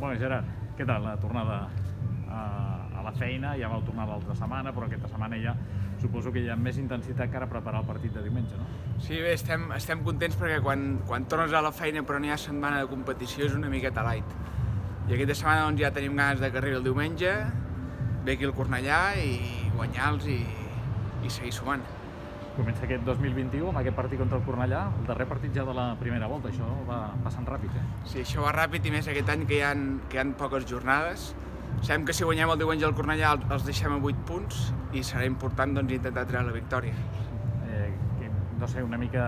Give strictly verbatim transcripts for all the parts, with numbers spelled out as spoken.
Bueno, Gerard, què tal la tornada a, a la feina? Ja vau tornar l'altra setmana, però aquesta setmana ja suposo que hi ha més intensitat que ara preparar el partit de diumenge, no? Sí, bé, estem, estem contents perquè quan, quan tornes a la feina però no hi ha setmana de competició és una miqueta light. I aquesta setmana doncs, ja tenim ganes de que arribi el diumenge, ve aquí al Cornellà i guanyar-los i, i seguir sumant. Comença aquest dos mil vint-i-u amb aquest partit contra el Cornellà, el darrer partit ja de la primera volta, això va passant ràpid, eh? Sí, això va ràpid i més aquest any que hi ha, que hi ha poques jornades. Sabem que si guanyem el diumenge al Cornellà els deixem a vuit punts i serà important doncs, intentar treure la victòria. Eh, que, no sé, una mica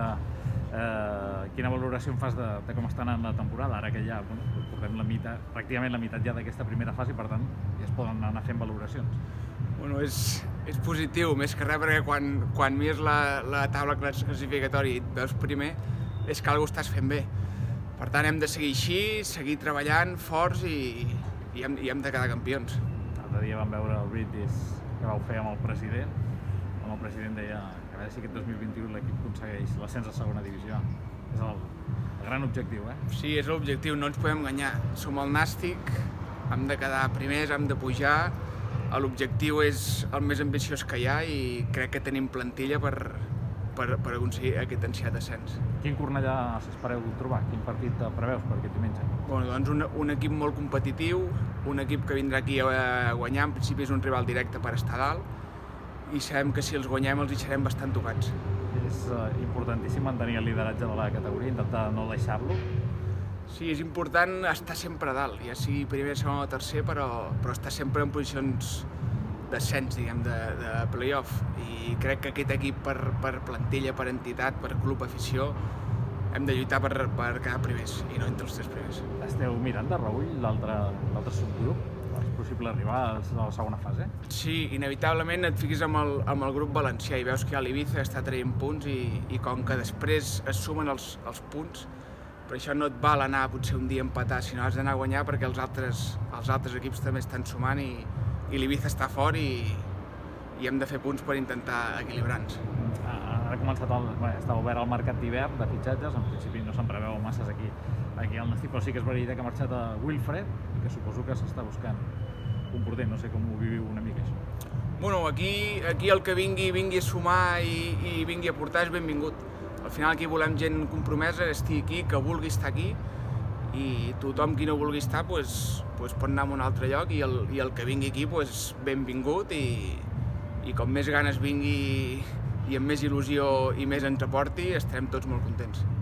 eh, quina valoració em fas de, de com està anant la temporada, ara que ja bueno, portem la meitat, pràcticament la meitat ja d'aquesta primera fase i per tant ja es poden anar fent valoracions. Bueno, és, és positiu, més que res perquè quan, quan mires la, la taula classificatòria i et veus primer és que alguna cosa estàs fent bé. Per tant hem de seguir així, seguir treballant forts i, i, hem, i hem de quedar campions. L'altre dia vam veure el brindis que vau fer amb el president, on el president deia que a veure si aquest dos mil vint-i-u l'equip aconsegueix l'ascens a segona divisió. És el, el gran objectiu, eh? Sí, és l'objectiu, no ens podem enganyar. Som el Nàstic, hem de quedar primers, hem de pujar. L'objectiu és el més ambiciós que hi ha i crec que tenim plantilla per, per, per aconseguir aquest ansiat ascens. Quin Cornellà s'espereu trobar? Quin partit preveus per aquest diumenge? Bueno, doncs un, un equip molt competitiu, un equip que vindrà aquí a guanyar, en principi és un rival directe per estar dalt i sabem que si els guanyem els deixarem bastant tocats. És uh, importantíssim mantenir el lideratge de la categoria, intentar no deixar-lo. Sí, és important estar sempre a dalt, ja sigui primer, segon o tercer, però, però estar sempre en posicions d'ascens, diguem, de, de play-off. I crec que aquest equip, per, per plantilla, per entitat, per club, afició, hem de lluitar per, per quedar primers i no entre els tres primers. Esteu mirant de reull l'altre subgrup, els possibles rivals de la segona fase? Sí, inevitablement et fiquis amb el, amb el grup valencià i veus que l'Ibiza està traient punts i, i com que després es sumen els, els punts, per això no et val anar potser un dia a empatar, sinó has d'anar a guanyar perquè els altres, els altres equips també estan sumant i, i l'Ibiza està fort i, i hem de fer punts per intentar equilibrar-nos. Ara ha començat el, bé, està obert el mercat d'hivern de fitxatges, en principi no se'n preveu masses aquí, aquí al Nàstic, però sí que és veritat que ha marxat a Wilfred, que suposo que s'està buscant un porter, no sé com ho viviu una mica això. Bueno, aquí, aquí el que vingui, vingui a sumar i, i vingui a portar és benvingut. Al final aquí volem gent compromesa, estigui aquí, que vulgui estar aquí i tothom qui no vulgui estar pues, pues pot anar a un altre lloc i el, i el que vingui aquí pues, benvingut i, i com més ganes vingui i amb més il·lusió i més ens aporti estarem tots molt contents.